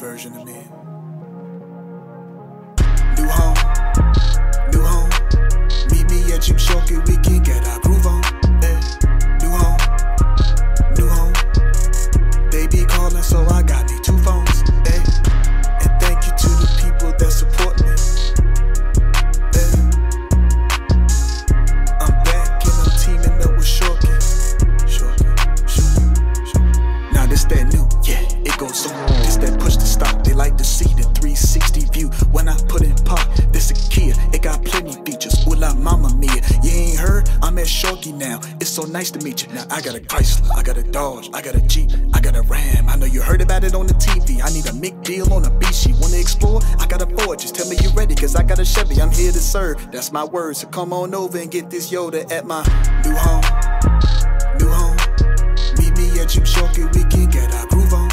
version of me. New home, new home. Meet me at Jim Shorkey, we can get our groove on. Hey. New home, new home. They be calling, so I got me 2 phones. Hey. And thank you to the people that support me. Hey. I'm back and I'm teaming up with Shorkey. Now this that new, yeah, it goes on. This that push to stop. They like to see the 360 view when I put in park. This a Kia, it got plenty features. Ooh la mama mia, you ain't heard? I'm at Shorkey now. It's so nice to meet you. Now I got a Chrysler, I got a Dodge, I got a Jeep, I got a Ram. I know you heard about it on the TV. I need a McDeal on a beach. You wanna explore? I got a Ford. Just tell me you ready, cause I got a Chevy. I'm here to serve. That's my word. So come on over and get this Yoda at my new home. New home. Meet me at Jim Shorkey, we can get our groove on.